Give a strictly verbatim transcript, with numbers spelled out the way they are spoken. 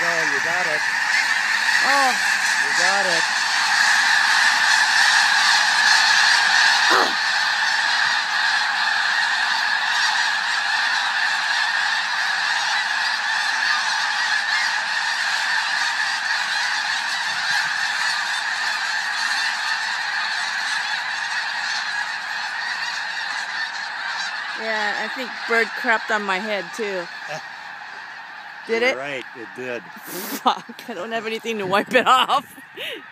you got it. Oh. You got it. Yeah, I think bird crapped on my head too. Did You're it? right, it did. Fuck, I don't have anything to wipe it off.